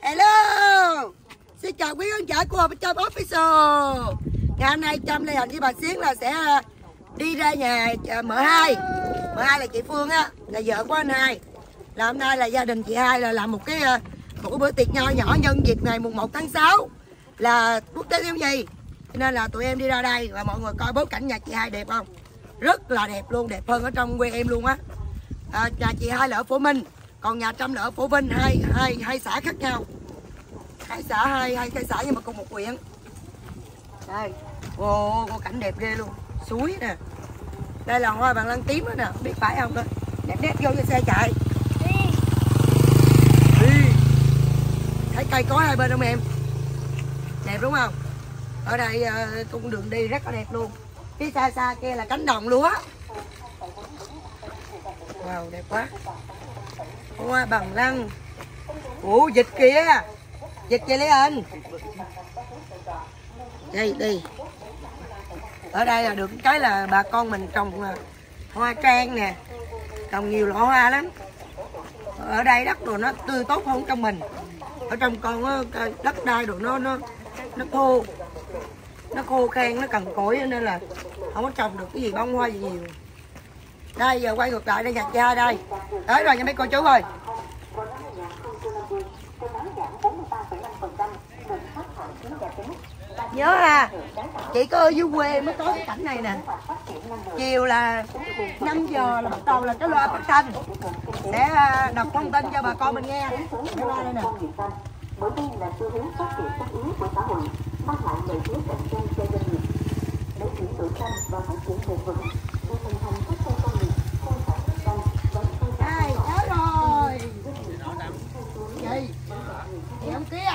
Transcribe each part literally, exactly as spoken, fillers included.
Hello, xin chào quý khán giả của Hồ Bích Trâm Official. Ngày hôm nay Trâm Lê Hành với bà Xuyến là sẽ đi ra nhà M hai. M hai là chị Phương á, là vợ của anh hai. Là hôm nay là gia đình chị hai là làm một cái một bữa tiệc nho nhỏ nhân dịp ngày mùng một tháng sáu là quốc tế thiếu nhi. Cho nên là tụi em đi ra đây và mọi người coi bối cảnh nhà chị hai đẹp không? Rất là đẹp luôn, đẹp hơn ở trong quê em luôn á. À, nhà chị hai là ở Phổ Minh, còn nhà Trâm là ở Phổ Vinh, hai hai hai xã khác nhau. Hai xã hai hai cái xã nhưng mà cùng một huyện. Đây, ồ, có cảnh đẹp ghê luôn, suối nè. Đây là hoa bằng lăng tím đó nè, biết phải không đó. Đẹp nét vô cho xe chạy. Đi. Thấy cây cối hai bên không em? Đẹp đúng không? Ở đây uh, cung đường đi rất là đẹp luôn. Phía xa xa kia là cánh đồng lúa. Wow, đẹp quá. Hoa bằng lăng. Ủa, vịt kìa. Vịt kìa Lê Anh. Đây, đi. Ở đây là được cái là bà con mình trồng hoa trang nè. Trồng nhiều loại hoa lắm. Ở đây đất đồ nó tươi tốt hơn trong mình. Ở trong con đất đai đồ nó nó nó khô. Nó khô khan, nó cằn cỗi nên là không có trồng được cái gì bông hoa gì nhiều. Đây giờ quay ngược lại đây, nhà chị hai đây. Tới rồi nha mấy cô chú ơi. Nhớ à, chị có ở dưới quê mới có cái cảnh này nè. Chiều là năm giờ là bắt đầu là cái loa phát thanh sẽ đọc thông tin cho bà con mình nghe. Cái loa đây nè. Bởi đây là xu hướng phát triển tất yếu của xã hội, mang lại lợi thế cạnh tranh cho doanh nghiệp. Để chuyển đổi xanh và phát triển bền vững, để hình thành các khu công nghiệp, khu sản xuất xanh và khu đây, nhớ rồi. Gì? Chị không kia.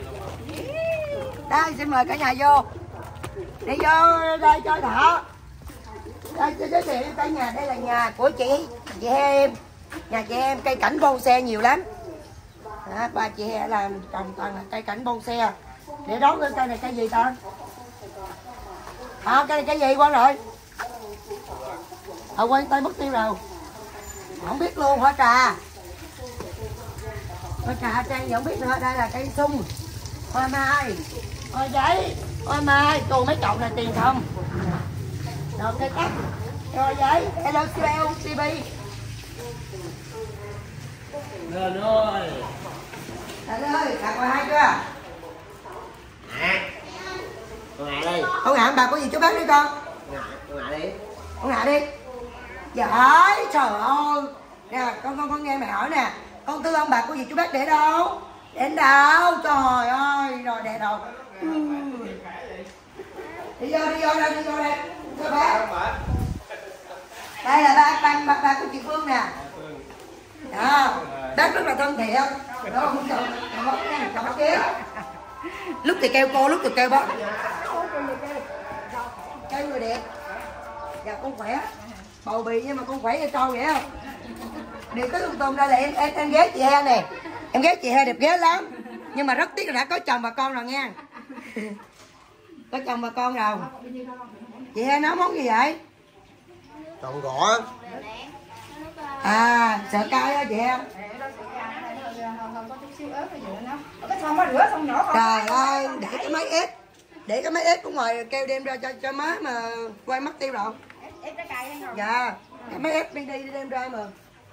Đây, xin mời cả nhà vô. Đi vô đây cho thọ. Đây, giới thiệu cái nhà, đây là nhà của chị, chị em. Nhà chị em cây cảnh bonsai nhiều lắm. Đó, ba chị em làm trồng toàn là cây cảnh bonsai. Để đón cái cây này cây gì ta? À, cây này cây gì quên rồi? À, quên tay mất tiêu rồi. Không biết luôn, hoa trà. Hoa trà trang gì không biết nữa. Đây là cây sung, hoa mai, hoa giấy, hoa mai. Cô mấy chậu này tiền không? Rồi cây cắt, hoa giấy. Hello xê bê. Lên ơi. Lên ơi, đặt qua hai chưa? Ngạ. Con Ngạ đi. Con Ngạ, bà có gì chú bác đi con? Ngạ, con Ngạ đi. Con Ngạ đi. Giỏi, trời ơi. Nè, con con con nghe mẹ hỏi nè. Con tư ông bà của gì chú bác để đâu? Để đâu? Trời ơi, rồi để đâu? Ừ. Đi vô, đi vô đây, đi vô đây. Cho bác. Đây là ba ba ba, ba của chị Phương nè. Đó, bác rất là thân thiện. Đó, không sợ, chồng bác kia. Lúc thì kêu cô, lúc thì kêu bác. Kêu người đẹp. Dạ con khỏe. Bầu bì nhưng mà con khỏe như trâu vậy không? Đi tới lung tung đây là em, em, em ghét chị He nè. Em ghét chị He đẹp ghét lắm. Nhưng mà rất tiếc là đã có chồng và con rồi nha. Có chồng và con rồi. Chị He nấu món gì vậy? Trộn gõ. À, sợ cay á chị He. Trời ơi, để cái máy ép. Để cái máy ép cũng ngoài kêu đem ra cho cho má mà quay mất tiêu rồi. Dạ, cái máy ép đi đi đem ra mà.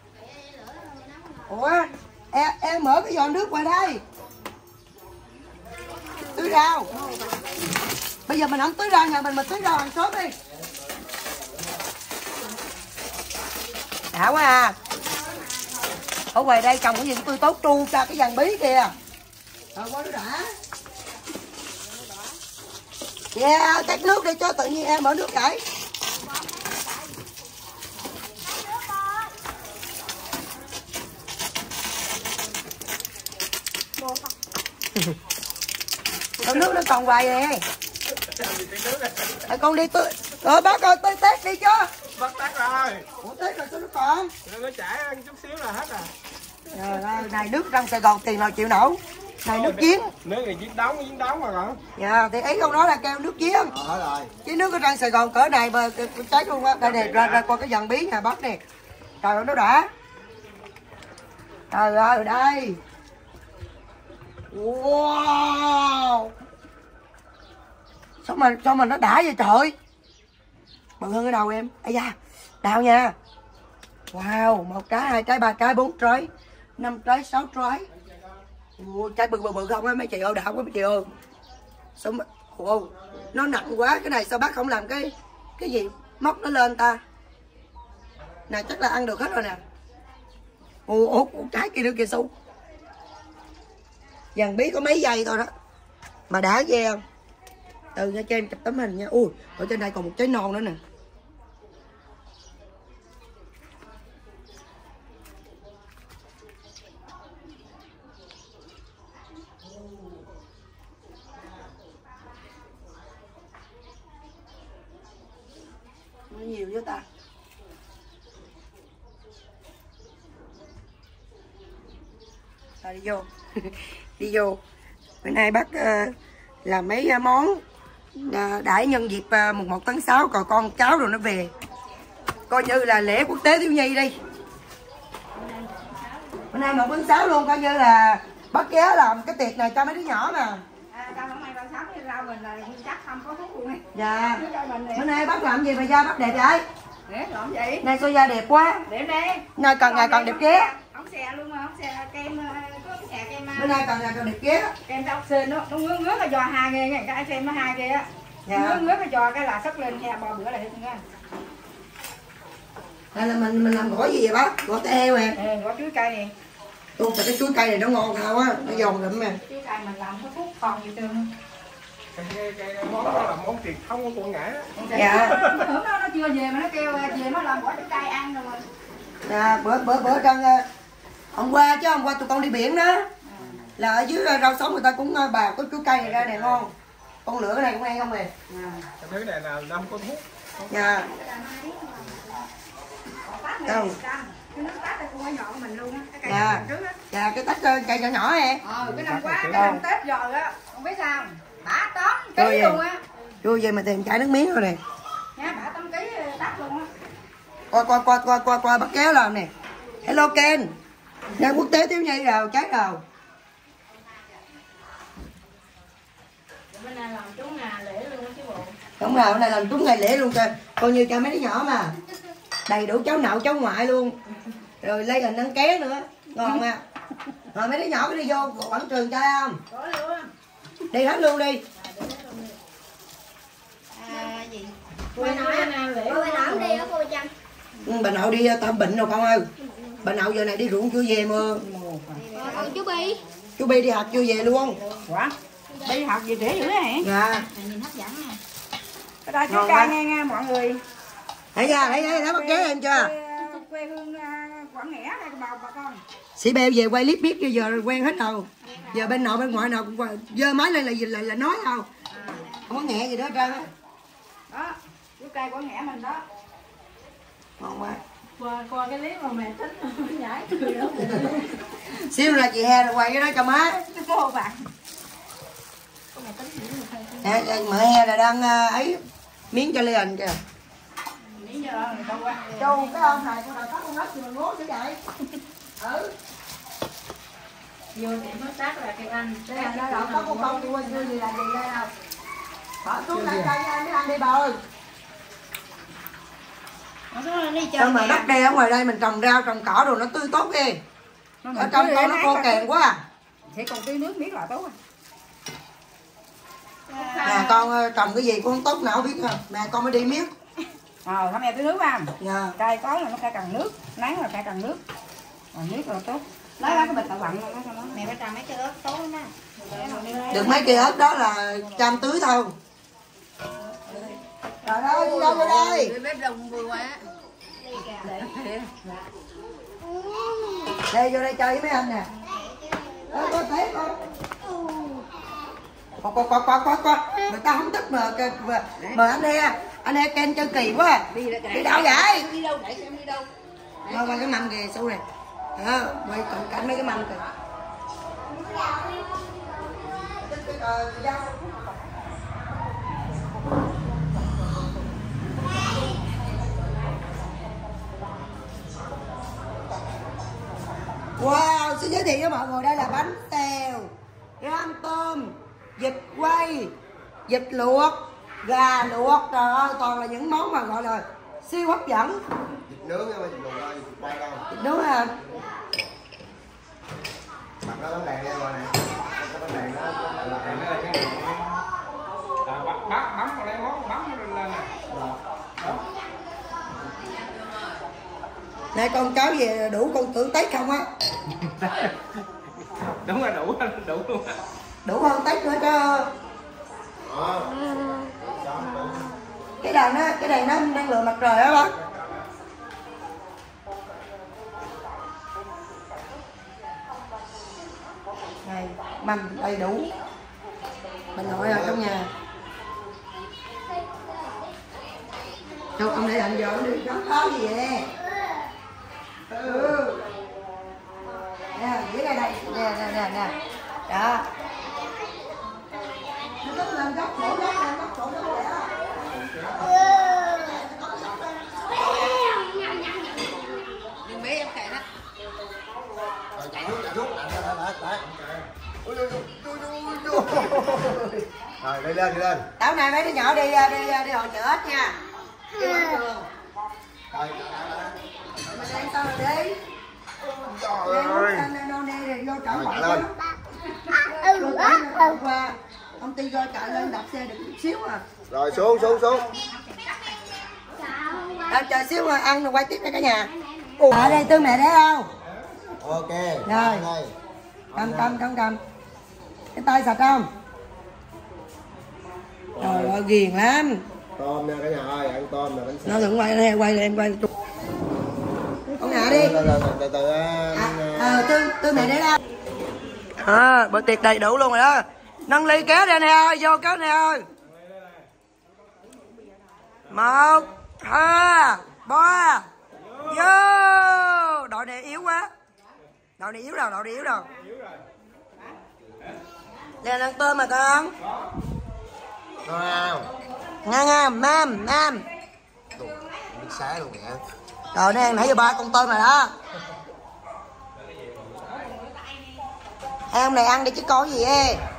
Ủa, em, em mở cái giò nước ngoài đây. Tưới rau. Bây giờ mình không tưới rau nhà mình, mình tưới rau hàng xóm đi. Đã quá à. Ở ngoài đây trồng cái gì tươi tốt tru cho cái vàng bí kìa. Rồi quá nó đã. Yeah, tắt nước đi cho tự nhiên em mở nước chảy. Con nước nó còn hoài nè. Con đi tươi. Rồi bác ơi tươi tét đi chứ. Bắt tắt rồi. Ủa tét rồi sao nó còn? Nó chảy ăn chút xíu là hết à. Trời ơi, này nước trong Sài Gòn tiền nào chịu nổi. Này nước giếng. Nước này giếng đóng, giếng đóng mà con. Dạ, thì ý không nói là kêu nước giếng. Ờ rồi. Chứ nước ở trong Sài Gòn cỡ này mà cháy luôn á. Đây này, ra, ra qua cái dàn bí nhà bác nè. Trời ơi, nó đã. Trời ơi, đây. Wow. Sao mà sao mà nó đã vậy trời. Bự hơn cái đầu em. Ây da, đào nha. Wow, một trái, hai trái, ba trái, bốn trái, năm trái, sáu trái. Ồ, trái bự bự bự không á mấy chị ơi, đào quá mấy chị ơi. Sao mà ồ, nó nặng quá, cái này sao bác không làm cái cái gì móc nó lên ta. Nè chắc là ăn được hết rồi nè. Ồ, ồ, ồ trái kia nữa kìa Su. Dàn bí có mấy giây thôi đó mà đã ghê không. Từ nha cho em chụp tấm hình nha. Ui, ở trên đây còn một trái non nữa nè. Nó nhiều với ta. Rồi đi vô. Đi vô. Bữa nay bác uh, làm mấy uh, món uh, đãi nhân dịp uh, mùng một tháng sáu, còn con cháu rồi nó về. Coi như là lễ quốc tế thiếu nhi đi. Bữa nay một tháng sáu luôn, coi như là bác ghé làm cái tiệc này cho mấy đứa nhỏ mà. À, tao hôm nay tao sống với rau mình là chắc không có thuốc luôn ấy. Dạ. Bữa nay bác làm gì mà da bác đẹp vậy? Để làm gì? Nay sao da đẹp quá. Để đây. Nay còn ngày còn đẹp ghé. Ống xe luôn mà, ống xe kem có cái xè kem. Bữa nay còn ngày còn đẹp ghé. Kem tao xe nó nó ngứa ngứa cái giò hà ghê nghe, cái xem nó hà ghê á. Dạ. Ngứa ngứa cái giò cái là sất lên he bò bữa lại hết nha. Đây là mình mình làm gỏi gì vậy bác? Gỏi tê heo nè. Ừ, gỏi chuối cây nè. Tôi phải cái chuối cây này nó ngon sao á, nó giòn lụm nè. Chuối cây mình làm có thuốc còn gì trơn. Cái, cái, cái món đó là món truyền thống của cô Ngã. Dạ. Nó nó chưa về mà nó kêu về nó làm gỏi chuối cây ăn rồi. Dạ, bữa bữa bữa trăng hôm qua chứ hôm qua tụi con đi biển đó. Là ở dưới rau sống người ta cũng bào có chuối cây này ra này ngon. Con lửa cái này cũng ăn không nè. Cái thứ này là năm có thuốc. Dạ. Đâu? Cái nước tát này cũng có nhỏ của mình luôn á, cái cây Dạ. trước á. Dạ cái tách cây nhỏ nhỏ nè. Ờ, cái năm qua, cái năm Tết rồi á, không biết sao, bả tóm ký Rồi luôn á. Vui vậy mà tìm chai nước miếng rồi nè. Nha, bả tóm ký tắt luôn á. Coi coi coi coi coi coi bắt kéo làm nè. Hello Ken. Ngày quốc tế thiếu nhi rồi, trái đầu. Bữa nay làm trúng ngày lễ luôn á chứ bộ. Đúng rồi, hôm nay làm trúng ngày lễ luôn kìa. Coi như cho mấy đứa nhỏ mà. Đầy đủ cháu nội cháu ngoại luôn. Rồi lấy hình nắng ké nữa. Ngon nha. Rồi mấy đứa nhỏ có đi vô quảng trường chơi không? Có luôn. Đi hết luôn đi. À gì? Cô nói nè, lễ. Cô bà nội đi hả cô Trâm? Ừ, bà nội đi tao bệnh rồi con ơi. Bà nội giờ này đi ruộng chưa về mà. Còn chú Bi? Chú Bi đi học chưa về luôn. Quá. Đi học gì trễ dữ hả? Dạ. Nhìn hấp dẫn nè. Cái đó chú ca nghe nghe mọi người. Thấy ra, thấy thấy thấy bắt kéo em chưa? Quê hương Quảng Ngãi đây bà bà con. Sĩ Bèo về quay clip biết giờ quen hết rồi. Giờ bên nội bên ngoại nào cũng qua dơ máy lên là gì là, là nói đâu. Không có nhẹ gì đó trơn á. Đó, chú cây Quảng Ngãi mình đó. Ngon quá. Qua qua cái clip mà mẹ tính nhảy cười đó. Xíu là chị He rồi quay cái đó cho má. Cô bạn. Nè, mợ He là đang uh, ấy miếng cho liền kìa. Miếng giờ đâu qua. Châu cái ông này con nào có con nít thì mình ngố chứ vậy. Ừ. Vô tiệm nó tác là kêu anh. Đây là nó có con con đi quên chưa gì là gì đây đâu. Bỏ xuống đây cho anh mới ăn đi bà ơi. Sao mà đất đai ở ngoài đây mình trồng rau trồng cỏ rồi nó tươi tốt ghê. Ở trong con nó khô kèn quá à. Thì còn tưới nước miếng là tốt à. Nè con trồng cái gì cũng không tốt nào biết không. Nè con mới đi miết. Ờ, hôm nay tưới nước không? Dạ. Cây có là nó phải cần nước, nắng là phải cần nước. Còn nước là tốt. Lấy cái bịch tàu lạnh nó cho nó. Mẹ phải trồng mấy cây ớt tối đó. Được mấy cây ớt đó là trăm tưới thôi. Trời ơi, đi đâu vô đây? Bếp đông vui quá. Đây vô đây chơi với mấy anh nè. Ơ có thấy không? Có có có có có. Người ta không thích mà mà, mà anh He, anh He Ken chơi kỳ quá. Đi đâu vậy? Đi đâu để xem đi đâu. Thôi qua cái mâm kìa Su này. Đó, quay cận cảnh mấy cái mâm kìa. Wow, xin giới thiệu với mọi người đây là bánh tèo. Thấy vịt quay, vịt luộc, gà luộc, trời ơi toàn là những món mà gọi là siêu hấp dẫn. Vịt nướng á, vịt luộc ơi, vịt quay đâu. Vịt nướng à? Mặt nó bánh đèn đây rồi nè. Cái bánh đèn đó, Là cái này là cái gì? À, bắt bắt bấm vào đây món bấm lên lên nè. Đó. Nè con cháu về đủ con tưởng Tết không á? Đúng là đủ đủ luôn. Đủ hơn Tết nữa chứ. đó. Cái đèn đó, cái đèn nó năng lượng mặt trời đó bác. Này, mâm đầy đủ. Mình nội ở trong nhà. Đâu ông để lạnh vô đi, có khó gì vậy? Ừ. Nè, dưới đây đây, nè nè nè nè. Đó. Nó rất lên góc cổ góc lên góc cổ góc vậy á. Đừng bé em kệ đó. Rồi chạy thuốc, chạy thuốc, lạnh ra, lạnh, lạnh. Ui, ui, ui, ui, ui. Rồi đi lên, đi lên. Tối nay mấy đứa nhỏ đi đi đi hội chợ ếch nha. Đi quảng trường. Rồi, Mình đang sao rồi đi? trời ơi. Đang đâu nè rồi vô trở Rồi, ngoại chạy lên. Vô trở qua công ty cho chạy lên đạp xe được chút xíu à. Rồi xuống, xuống, xuống. Đâu chờ xíu rồi ăn rồi quay tiếp nha cả nhà. Ở đây tư mẹ đấy không? Ok. Rồi. Đây. Cầm cầm cầm cầm. Cái tay sạch không? Trời ơi ghiền lắm. Tôm nha cả nhà ơi, ăn tôm nè, bánh xèo. Nó đừng quay đây, quay lên quay chụp. Con ngã đi. Từ từ, từ từ. Ờ tư tư mẹ đấy đâu? À, bữa tiệc đầy đủ luôn rồi đó. Nâng ly kéo đây nè ơi, vô kéo nè ơi. Một, hai, ba. Vô. Đội này yếu quá. Đội này yếu rồi, đội này yếu rồi. Lên ăn tôm mà con. Nào. Ngang ngang, nam, nam. Biết xá luôn kìa. Trời nó ăn nãy giờ ba con tôm rồi đó. Hai ông này ăn đi chứ có gì ê.